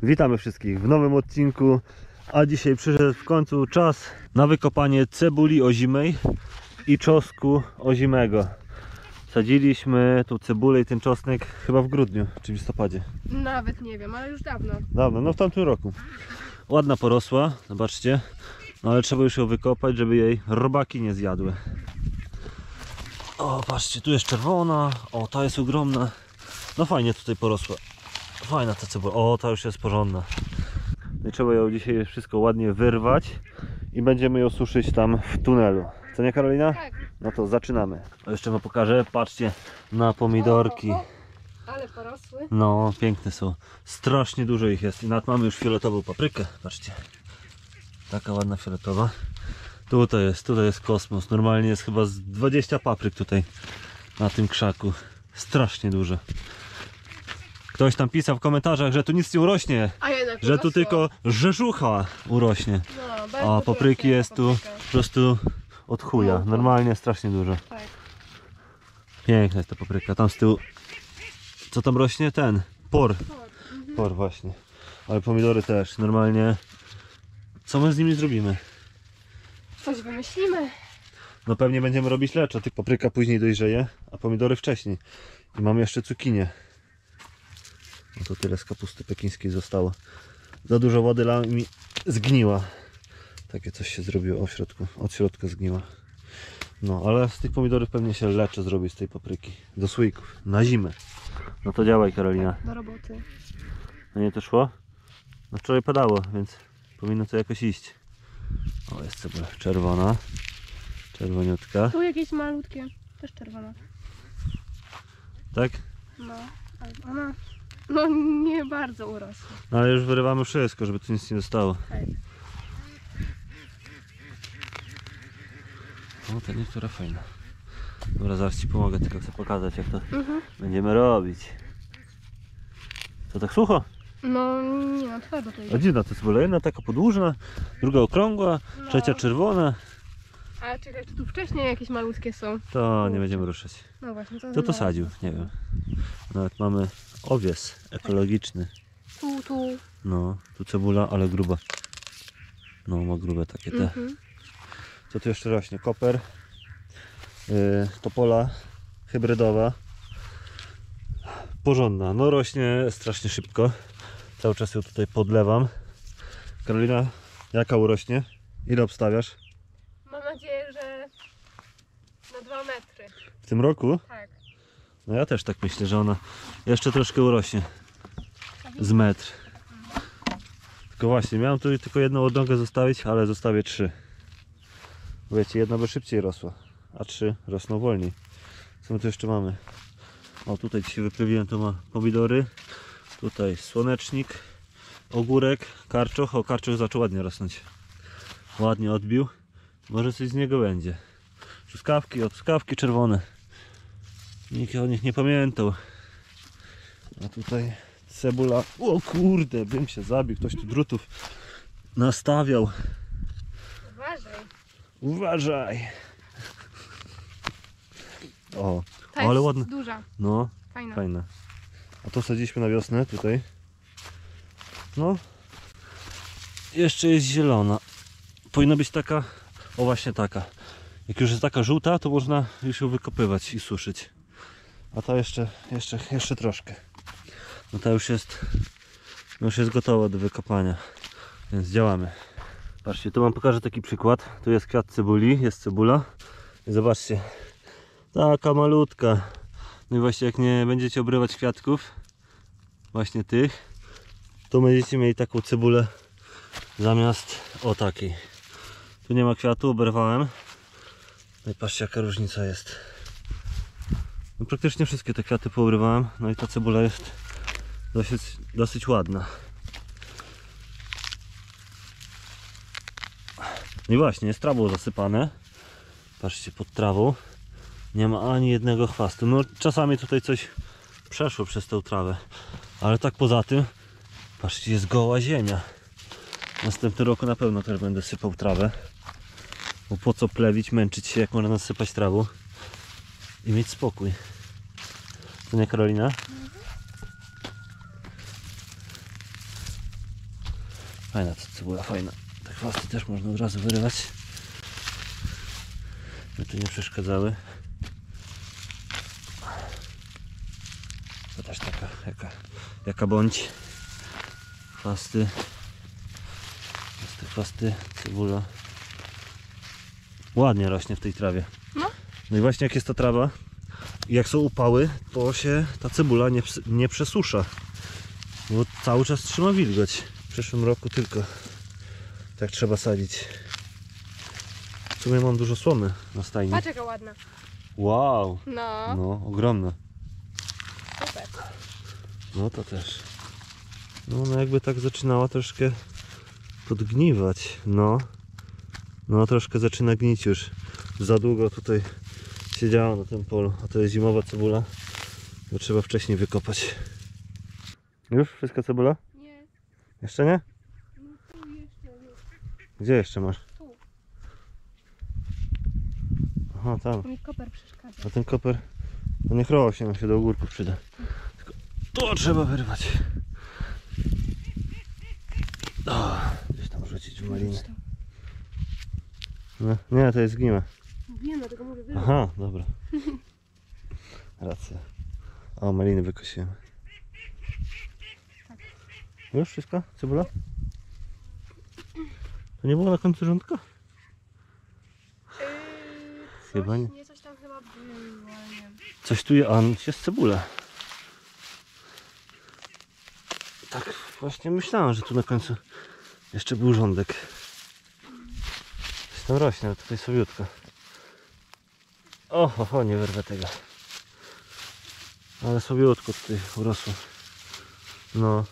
Witamy wszystkich w nowym odcinku, a dzisiaj przyszedł w końcu czas na wykopanie cebuli ozimej i czosnku ozimego. Sadziliśmy tą cebulę i ten czosnek chyba w grudniu czy w listopadzie. Nawet nie wiem, ale już dawno. Dawno, no w tamtym roku. Ładna porosła, zobaczcie, no ale trzeba już ją wykopać, żeby jej robaki nie zjadły. O, patrzcie, tu jest czerwona, o, ta jest ogromna. No fajnie tutaj porosła. Fajna ta cebula, o, ta już jest porządna. No i trzeba ją dzisiaj wszystko ładnie wyrwać i będziemy ją suszyć tam w tunelu. Co nie, Karolina? Tak. No to zaczynamy. O, jeszcze wam pokażę, patrzcie na pomidorki. Ale porosły. No, piękne są. Strasznie dużo ich jest i nawet mamy już fioletową paprykę. Patrzcie. Taka ładna fioletowa. Tutaj jest kosmos. Normalnie jest chyba z 20 papryk tutaj na tym krzaku. Strasznie dużo. Ktoś tam pisał w komentarzach, że tu nic nie urośnie. A jednak Że tu urosło. tylko rzeżucha urośnie. No, A bardzo papryki dużo jest tu papryka. po prostu od chuja. No. Normalnie strasznie dużo. Tak. Piękna jest ta papryka. Tam z tyłu. Co tam rośnie? Ten. Por. Por właśnie. Ale pomidory też. Normalnie. Co my z nimi zrobimy? Coś wymyślimy. No pewnie będziemy robić leczo. Papryka później dojrzeje, a pomidory wcześniej. I mamy jeszcze cukinię. No to tyle z kapusty pekińskiej zostało. Za dużo wody mi zgniła. Takie coś się zrobiło w środku. Od środka zgniła. No ale z tych pomidorów pewnie się leczo zrobi z tej papryki. Do słoików. Na zimę. No to działaj, Karolina. Do roboty. No nie to szło? No wczoraj padało, więc powinno to jakoś iść. O, jest cebula czerwona. Czerwoniutka. Tu jakieś malutkie. Też czerwone. Tak? No, ale ona... No nie bardzo urosła. No ale już wyrywamy wszystko, żeby tu nic nie zostało. Tak. No ta niektóra fajna. Dobra, zaraz ci pomogę, tylko chcę pokazać, jak to będziemy robić. Co, tak sucho? No nie, no twardo to A jest. dziwna to cebula. Jedna taka podłużna, druga okrągła, No. trzecia czerwona. A czekaj, czy tu wcześniej jakieś malutkie są? To nie będziemy ruszać. No właśnie, to Kto to zaraz. sadził? Nie wiem. Nawet mamy owies ekologiczny. Tu. No, tu cebula, ale gruba. No, ma grube takie te. Co tu jeszcze rośnie? Koper. Topola hybrydowa. Porządna. No rośnie strasznie szybko. Cały czas ją tutaj podlewam. Karolina, jaka urośnie? Ile obstawiasz? Mam nadzieję, że na 2 metry. W tym roku? Tak. No ja też tak myślę, że ona jeszcze troszkę urośnie. Z metr. Tylko właśnie, miałem tu tylko jedną odnogę zostawić, ale zostawię 3. Wiecie, jedna by szybciej rosła, a 3 rosną wolniej. Co my tu jeszcze mamy? O, tutaj dzisiaj wyprawiłem, to ma pomidory. Tutaj słonecznik, ogórek, karczoch. O, karczoch zaczął ładnie rosnąć. Ładnie odbił. Może coś z niego będzie. Truskawki czerwone. Nikt o nich nie pamiętał. A tutaj cebula. O kurde, bym się zabił. Ktoś tu drutów nastawiał. Uważaj. Uważaj. O, Ta ale jest ładna. duża. No, Fajna. fajna. A to sadziliśmy na wiosnę tutaj. No. Jeszcze jest zielona. Powinna być taka. O, właśnie taka. Jak już jest taka żółta, to można już ją wykopywać i suszyć. A ta jeszcze troszkę. No ta już jest gotowa do wykopania. Więc działamy. Patrzcie, tu wam pokażę taki przykład. Tu jest kwiat cebuli, jest cebula. I zobaczcie. Taka malutka. No i właśnie jak nie będziecie obrywać kwiatków, właśnie tych, to będziecie mieli taką cebulę zamiast o takiej. Tu nie ma kwiatu, oberwałem. No i patrzcie, jaka różnica jest. No praktycznie wszystkie te kwiaty poobrywałem. No i ta cebula jest dosyć ładna. No i właśnie, jest trawą zasypane. Patrzcie, pod trawą nie ma ani jednego chwastu. No czasami tutaj coś przeszło przez tę trawę, ale tak poza tym, patrzcie, jest goła ziemia. Następny roku na pewno też będę sypał trawę, bo po co plewić, męczyć się, jak można nasypać trawą i mieć spokój. Co nie, Karolina? Fajna ta cebula, fajna. Te chwasty też można od razu wyrywać. My tu nie przeszkadzały. To też taka, jaka bądź. Chwasty. Te chwasty, cebula. Ładnie rośnie w tej trawie. No. No i właśnie jak jest ta trawa, i jak są upały, to się ta cebula nie przesusza. Bo cały czas trzyma wilgoć. W przyszłym roku tylko tak trzeba sadzić. W sumie mam dużo słomy na stajni. Patrz jaka ładna. Wow! No, No, ogromna. super. No to też. No ona jakby tak zaczynała troszkę podgniwać. No. No troszkę zaczyna gnić już. Za długo tutaj siedziała na tym polu. A to jest zimowa cebula. Bo trzeba wcześniej wykopać. Już? Wszystko cebula? Nie, Jeszcze nie? no tu jeszcze nie. Gdzie jeszcze masz? Tu. Aha, tam. Mi koper przeszkadza. A ten koper, to niech rośnie, nam się do ogórków przyda. Tylko to trzeba wyrwać. O, gdzieś tam rzucić w malinę. No, nie, to jest zgniłe. Nie no, tego mówię wyrwać. Aha, dobra. Racja. O, maliny wykosiłem. Już wszystko? Cebula? To nie było na końcu rządka? Chyba nie. Nie, coś tam chyba było, nie wiem. Coś tu jest cebula. Tak właśnie myślałem, że tu na końcu jeszcze był rządek. Coś tam rośnie, ale tutaj słabiutko. O, nie wyrwę tego. Ale słabiutko tutaj urosło. No.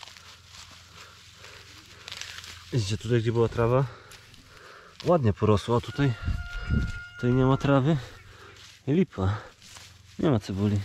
Widzicie, tutaj gdzie była trawa, ładnie porosło, a tutaj nie ma trawy i lipa. Nie ma cebuli.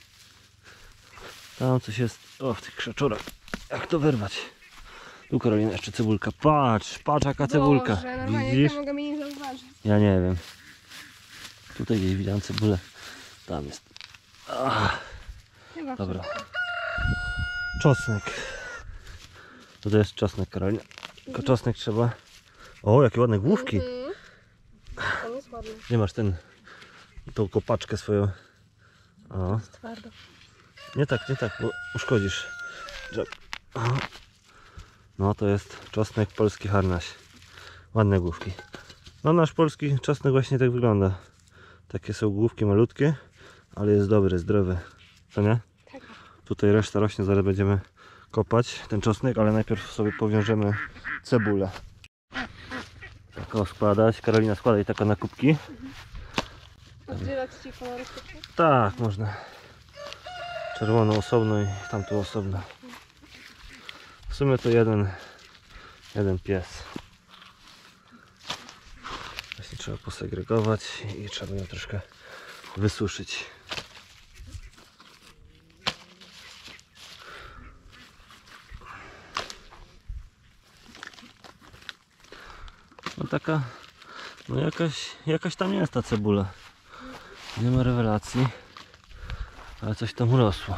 Tam coś jest, o, w tych krzaczorach. Jak to wyrwać? Tu Karolina jeszcze cebulka. Patrz jaka cebulka. Boże, normalnie Widzisz? jak ja mogę mnie nie zauważyć. Ja nie wiem. Tutaj gdzieś widziałem cebulę. Tam jest. Chyba Dobra. Czosnek. To jest czosnek, Karolina. Tylko czosnek trzeba. O, jakie ładne główki. Mhm. On jest ładny. Gdzie masz tą kopaczkę swoją? O. Jest twardo. Nie tak, bo uszkodzisz. O. No to jest czosnek polski harnaś. Ładne główki. No nasz polski czosnek właśnie tak wygląda. Takie są główki malutkie, ale jest dobry, zdrowy. Co nie? Tak. Tutaj reszta rośnie, zaraz będziemy kopać ten czosnek, ale najpierw sobie powiążemy cebulę. Tak składać. Karolina, składaj taka na kubki. Oddzielać ci kolorystycznie? Tak, można. Czerwoną osobno i tamtą osobno. W sumie to jeden pies. Właśnie trzeba posegregować i trzeba ją troszkę wysuszyć. No taka, no jakaś tam jest ta cebula. Nie ma rewelacji, ale coś tam urosło.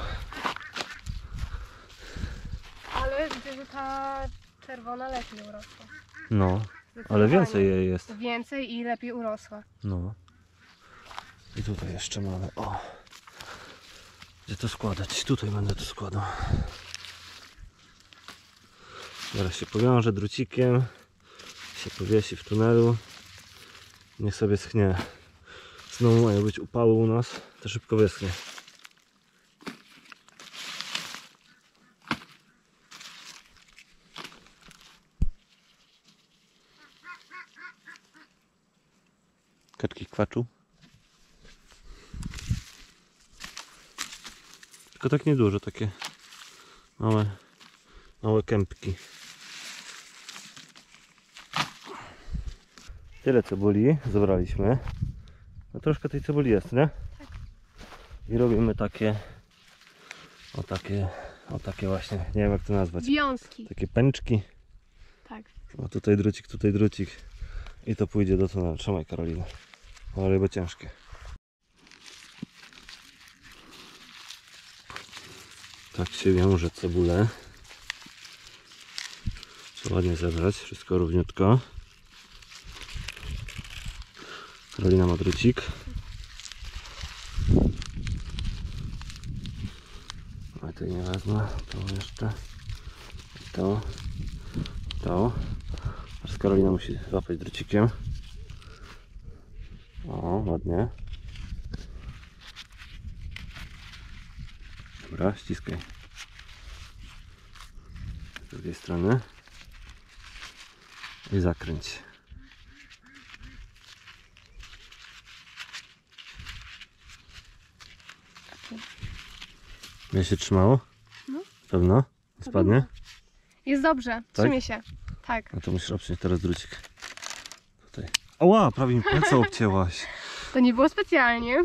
Ale widzę, że ta czerwona lepiej urosła. No, ale więcej jej jest. Więcej i lepiej urosła. No. I tutaj jeszcze mamy, o. Gdzie to składać? Tutaj będę to składał. Zaraz się powiążę drucikiem. Się powiesi w tunelu. Niech sobie schnie. Znowu mają być upały u nas. To szybko wyschnie. Kaczki kwaczu. Tylko tak niedużo, takie małe kępki. Tyle cebuli zebraliśmy. No troszkę tej cebuli jest, nie? Tak. I robimy takie właśnie, nie wiem jak to nazwać. Wiązki. Takie pęczki. Tak. O, tutaj drucik. I to pójdzie do tunelu. Trzymaj, Karolina. Ale bo ciężkie. Tak się wiąże cebulę. Trzeba ładnie zebrać, wszystko równiutko. Karolina ma drucik. Ale to nie wezmę, to jeszcze. To. Teraz Karolina musi złapać drucikiem. O, ładnie. Dobra, ściskaj. Z drugiej strony. I zakręć. Mnie się trzymało? No. Pewno? Spadnie? Jest dobrze, Tak? trzymie się. Tak. No to musisz obciąć teraz drucik. Tutaj. Oła, prawie mi palce obcięłaś. To nie było specjalnie.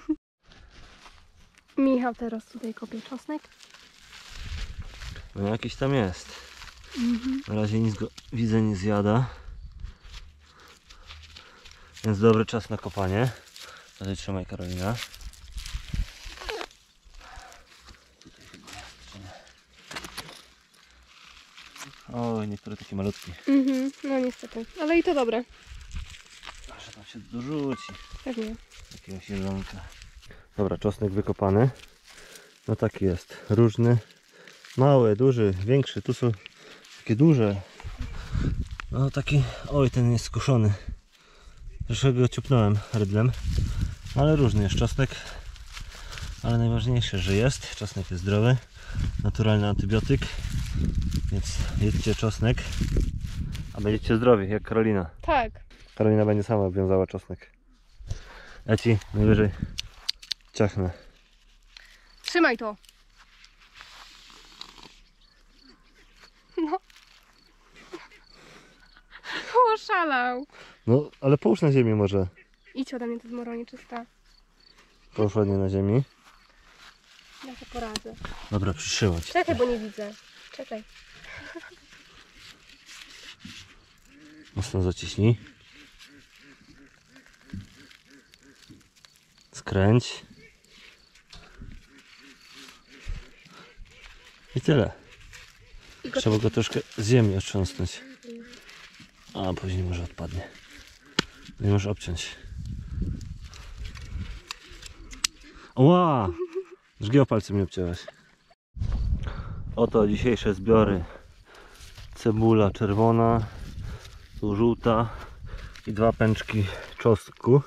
Michał teraz tutaj kopie czosnek. No jakiś tam jest. Na razie nic go widzę, nie zjada. Więc dobry czas na kopanie. Tutaj trzymaj, Karolina. Tutaj chyba jest, czy nie? Oj, niektóre takie malutkie. No niestety, ale i to dobre. Aż tam się dorzuci. Pewnie. Jakiegoś jelonka. Dobra, czosnek wykopany. No taki jest. Różny. Mały, duży, większy. Tu są takie duże. No taki, oj, ten jest skuszony. Troszkę go ciupnąłem rydlem. Ale różny jest czosnek. Ale najważniejsze, że jest. Czosnek jest zdrowy. Naturalny antybiotyk. Więc jedźcie czosnek. A będziecie zdrowi, jak Karolina. Tak. Karolina będzie sama wiązała czosnek. Ja ci najwyżej ciachnę. Trzymaj to. No. Oszalał. No, ale połóż na ziemi może. Idź ode mnie, to zmoronie czysta. Połóż ładnie na ziemi. Ja się poradzę. Dobra, przyszyłać. Czekaj, bo nie widzę. Czekaj. Mocno zaciśnij. Skręć. I tyle. Trzeba go troszkę z ziemi otrząsnąć. A później może odpadnie. Nie możesz obciąć. Ła! Żgiego palcem mi obcięłaś. Oto dzisiejsze zbiory. Cebula czerwona, tu żółta i 2 pęczki czosnku.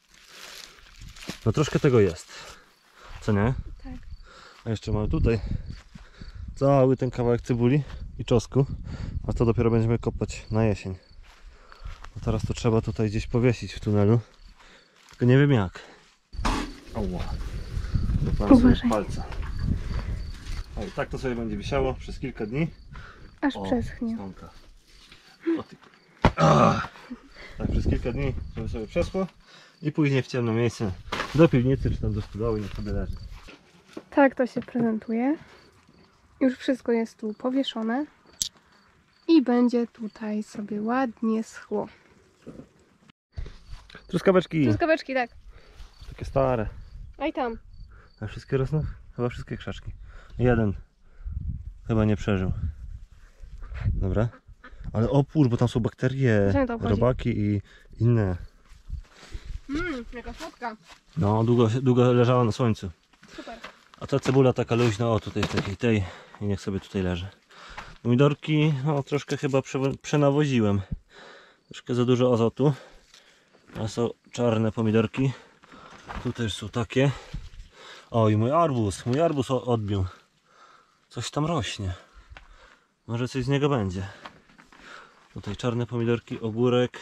No troszkę tego jest. Co nie? Tak. A jeszcze mamy tutaj cały ten kawałek cebuli i czosnku. A to dopiero będziemy kopać na jesień. A teraz to trzeba tutaj gdzieś powiesić w tunelu. Tylko nie wiem jak. Ała. Dopałem sobie palca. O, i tak to sobie będzie wisiało przez kilka dni. Aż O, przeschnie. stonka. O ty. Tak przez kilka dni, żeby sobie przeszło i później w ciemne miejsce do piwnicy czy tam do stodoły, niech sobie leży. Tak to się prezentuje. Już wszystko jest tu powieszone. I będzie tutaj sobie ładnie schło. Truskaweczki, Truskaweczki, tak. takie stare. A i tam. A wszystkie rosną? Chyba wszystkie krzaczki. Jeden chyba nie przeżył. Dobra. Ale opór, bo tam są bakterie, Co mi to obchodzi? robaki i inne. Jaka słodka. No, długo leżała na słońcu. Super. A ta cebula taka luźna, o tutaj w takiej tej i niech sobie tutaj leży. Pomidorki, no troszkę chyba przenawoziłem. Troszkę za dużo azotu. A są czarne pomidorki. Tu też są takie. O i mój arbuz odbił. Coś tam rośnie. Może coś z niego będzie. Tutaj czarne pomidorki, ogórek.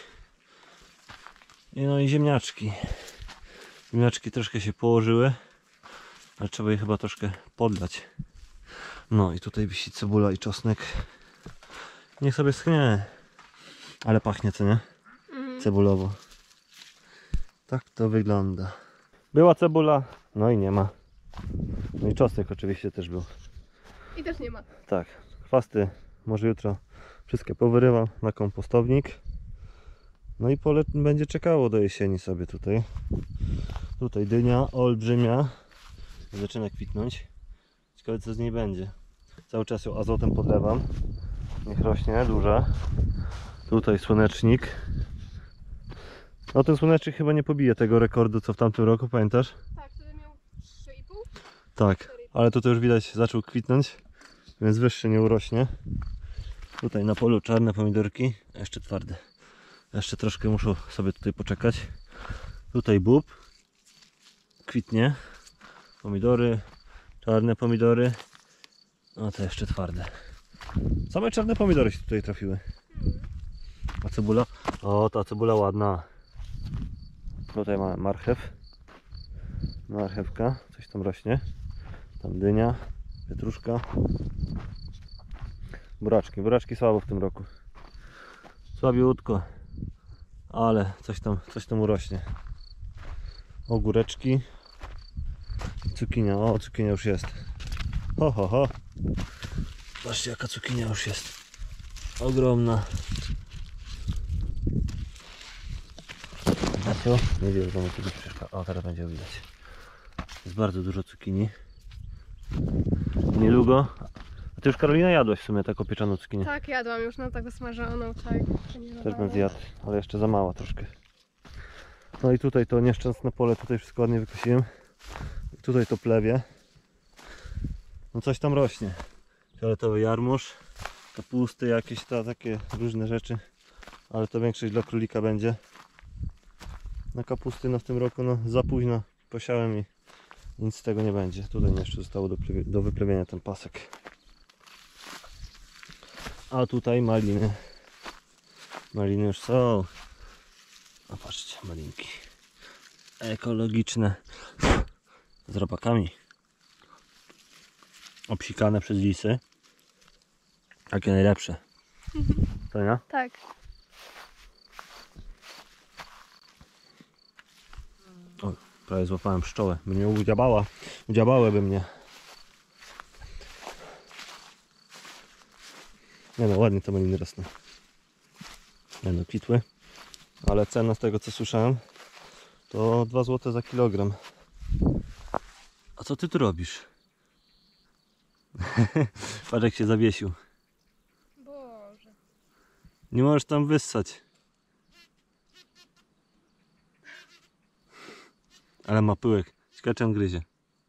No i ziemniaczki. Ziemniaczki troszkę się położyły. Ale trzeba je chyba troszkę podlać. No i tutaj wisi cebula i czosnek. Niech sobie schnie. Ale pachnie, co nie? Cebulowo. Tak to wygląda. Była cebula, no i nie ma. No i czosnek oczywiście też był. I też nie ma. Tak, chwasty może jutro wszystkie powyrywam na kompostownik. No i pole będzie czekało do jesieni sobie tutaj. Tutaj dynia olbrzymia. Zaczyna kwitnąć. Ciekawe co z niej będzie. Cały czas ją azotem podlewam. Niech rośnie, duże. Tutaj słonecznik. No ten słonecznik chyba nie pobije tego rekordu co w tamtym roku, pamiętasz? Tak, wtedy miał 3,5. Tak, ale tutaj już widać zaczął kwitnąć, więc wyższy nie urośnie. Tutaj na polu czarne pomidorki, a jeszcze twarde. Jeszcze troszkę muszę sobie tutaj poczekać. Tutaj bób kwitnie. Pomidory, czarne pomidory. No to jeszcze twarde. Same czarne pomidory się tutaj trafiły. A cebula? O, ta cebula ładna. Tutaj mamy marchew. Marchewka, coś tam rośnie. Tam dynia, pietruszka. Buraczki. Buraczki słabo w tym roku. Słabiutko. Ale coś tam urośnie. Ogóreczki. Cukinia. O, cukinia już jest. Ho, ho, ho. Patrzcie jaka cukinia już jest. Ogromna. A tu? Nie wiem, bo tu przeszkadza. O, teraz będzie widać. Jest bardzo dużo cukinii. Niedługo. A ty już Karolina jadłaś w sumie taką pieczoną cukinię. Tak, jadłam już na taką smażoną, tak. Też bym zjadł, ale jeszcze za mała troszkę. No i tutaj to nieszczęsne pole, tutaj wszystko ładnie wykosiłem. Tutaj to plewie. No coś tam rośnie. Fioletowy jarmuż, kapusty jakieś, takie różne rzeczy. Ale to większość dla królika będzie. Na kapusty no w tym roku no za późno posiałem i nic z tego nie będzie. Tutaj jeszcze zostało do wyplewienia ten pasek. A tutaj maliny. Maliny już są. A patrzcie, malinki. Ekologiczne. Z robakami. Obsikane przez lisy. Takie najlepsze. To nie? Tak. O, prawie złapałem pszczołę. By mnie udziabała. Udziabałyby mnie. Nie no, ładnie te maliny rosną. Nie no, kwitły. Ale cena z tego co słyszałem to 2 zł za kilogram. A co ty tu robisz? Patrz jak się zawiesił. Boże. Nie możesz tam wyssać. Ale ma pyłek. Ciekawe gryzie.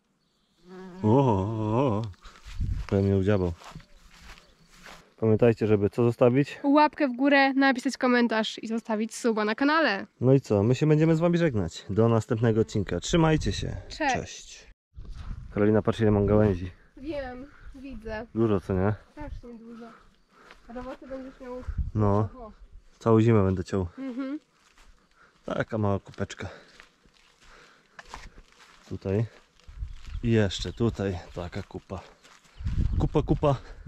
O, prawie mnie udziabał. Pamiętajcie, żeby co zostawić? Łapkę w górę, napisać komentarz i zostawić suba na kanale. No i co? My się będziemy z wami żegnać. Do następnego odcinka. Trzymajcie się. Cześć. Karolina, patrz ile mam gałęzi. Wiem, widzę. Dużo, co nie? Strasznie dużo. Roboty będziesz miał... No, Oho. całą zimę będę ciął. Mhm. Taka mała kupeczka. Tutaj. I jeszcze tutaj taka kupa. Kupa.